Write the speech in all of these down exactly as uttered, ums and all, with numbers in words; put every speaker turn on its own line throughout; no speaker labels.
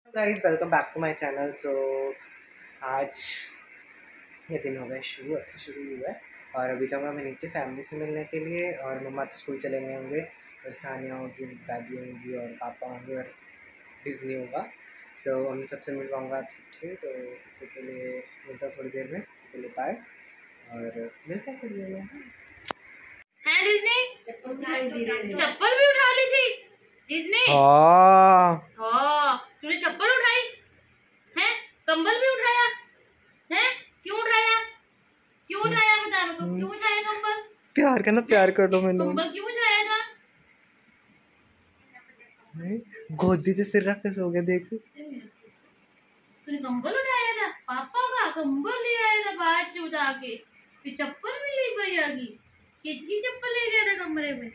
Guys welcome back to my channel. So आज ये दिन हो गए शुरू, अच्छा शुरू हुआ है और अभी जाऊँगा मैं नीचे फैमिली से मिलने के लिए। और मम्मा तो स्कूल चले गए होंगे और सानिया होगी, दादी होंगी और पापा होंगे और डिज़नी होगा। सो so, हम सबसे मिलवाऊँगा आप सबसे, तो तब तक के लिए मिलता हूँ थोड़ी देर में, तब तक के लिए बाय और मिलते हैं थोड़ी देर में।
हैं डिज्नी चप्पल भी उठा ली थी डिज्नी।
हाँ
हाँ तूने चप्पल उठाई है, कंबल भी उठाया है। क्यों उठाया क्यों उठाया बता मेरे को, क्यों उठाया कंबल?
प्यार करना, प्यार कर दो मैंने।
कंबल क्यों उठाया था?
गोदी से सिर रख के सो गए। देख
तूने कंबल उठाया था, पापा का कंबल ले आया था बाहर से उठा के, फिर चप्पल भी ले भैया की किचकी चप्पल ले गया था कमरे में।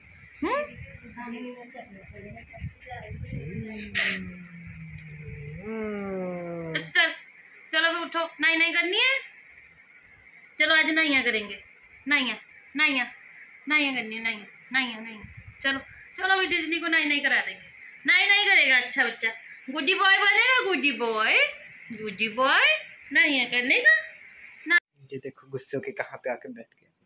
अच्छा चलो भी उठो, नाई नाई करनी है। चलो आज नाइया करेंगे, नाइया नाइया नाइया करनी है, नाइया नाइया नाइया। चलो चलो भी डिज्नी को नाई नाई करा देंगे। नाई नाई करेगा अच्छा बच्चा, गुड्डी बॉय बनेगा, गुड्डी बॉय गुड्डी बॉय नाइया करने का।
ये देखो गुस्से के कहाँ पे आके बैठ गया।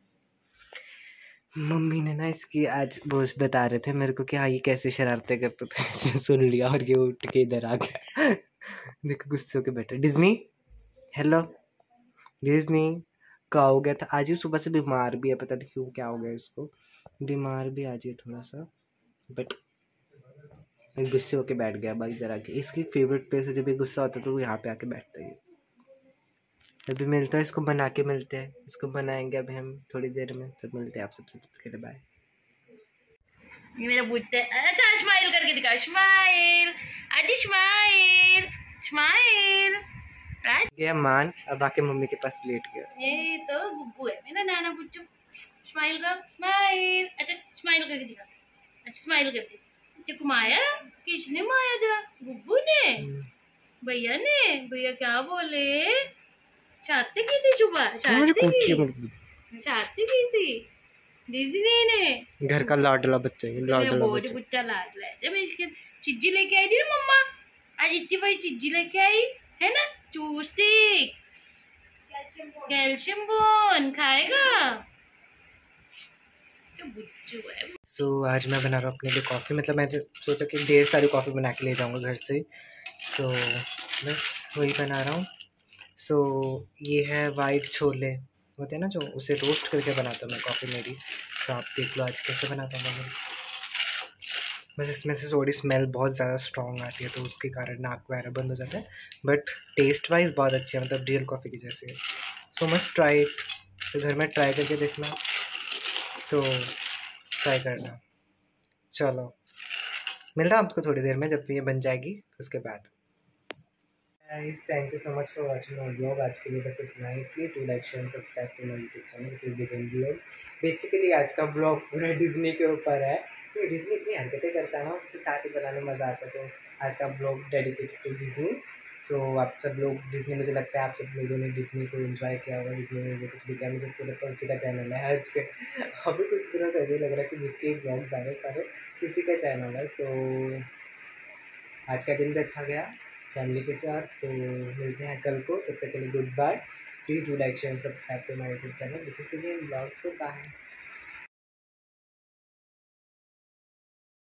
मम्मी ने ना इसकी आज बोझ बता रहे थे मेरे को कि हाँ ये कैसे शरारतें करते थे। सुन लिया और ये उठ के इधर आ गया। देखो गुस्से के बैठे। डिज्नी हेलो, डिज्नी क्या हो गया था? आज ही सुबह से बीमार भी है, पता नहीं क्यों, क्या हो गया इसको। बीमार भी आज ही थोड़ा सा, बट गुस्से होके बैठ गया भाई इधर आके। इसकी फेवरेट प्लेस है, जब ये गुस्सा होता है तो वो यहाँ पे आके बैठता है। अभी मिलता है, इसको बना के मिलते हैं, इसको बनाएंगे अभी हम थोड़ी देर में, तब मिलते हैं आप सबसे। के लिए बाय।
ये मेरा बुट्टे, अच्छा स्माइल करके दिखा, स्माइल आजी स्माइल स्माइल।
गया मान, अब आके मम्मी के पास लेट गया।
ये तो गुब्बू है मेरा नाना बुच्चू। स्माइल कर, स्माइल। अच्छा स्माइल करके दिखा, अच्छा स्माइल करके। तो माया किसने माया था? गुब्बू ने, भैया ने। भैया क्या बोले? शादी की थी सुबह, शादी की शादी की थी डिज्नी ने।
घर का लाडला बच्चा है, लाडला
बच्चा बुच्चा लाडला है। जब इसके चिज्जी लेके आई थी ना मम्मा, आज इतनी बड़ी चिज्जी लेके आई है ना, चूस्टिक कैल्शियम बोन खाएगा तो बुच्चू है।
सो so, आज मैं बना रहा हूँ अपने लिए कॉफ़ी। मतलब मैंने सोचा कि ढेर सारी कॉफ़ी बना के ले जाऊँगा घर से। सो so, बस वही बना रहा हूँ। सो so, ये है वाइट छोले होते हैं ना जो, उसे रोस्ट करके बनाता हूँ मैं कॉफ़ी मेरी। तो आप देख लो आज कैसे बनाता हूँ मैं। बस इसमें से थोड़ी स्मेल बहुत ज़्यादा स्ट्रॉन्ग आती है तो उसके कारण नाक वगैरह बंद हो जाता है, बट टेस्ट वाइज बहुत अच्छी है, मतलब रियल कॉफ़ी की जैसे। So must try it. तो घर में ट्राई करके देखना, तो ट्राई करना। चलो मिलता हूँ आपको थोड़ी देर में जब ये बन जाएगी, उसके बाद। Guys thank you so much for watching my vlog. आज के लिए बस इतना ही। Please do like share subscribe to my YouTube channel which is begin vlogs. Basically आज का व्लॉग पूरा डिज्नी के ऊपर है, क्योंकि डिज्नी इतनी हरकतें करता है ना, उसके साथ ही बनाने में मज़ा आता है। तो आज का vlog dedicated to Disney. So आप सब लोग डिज्नी, मुझे लगता है आप सब लोगों ने डिज्नी को एंजॉय किया होगा। डिज्नी ने मुझे कुछ भी किया, मुझे तो लगता है उसी का चैनल है आज के। अभी कुछ दिनों से ऐसे ही लग रहा है कि उसके ब्लॉग सारे सारे किसी का चैनल है। सो आज का दिन भी अच्छा गया फैमिली के साथ। तो मिलते हैं कल को, तब तक के लिए good bye. Please do like share subscribe to my YouTube channel which is begin vlogs. Good bye.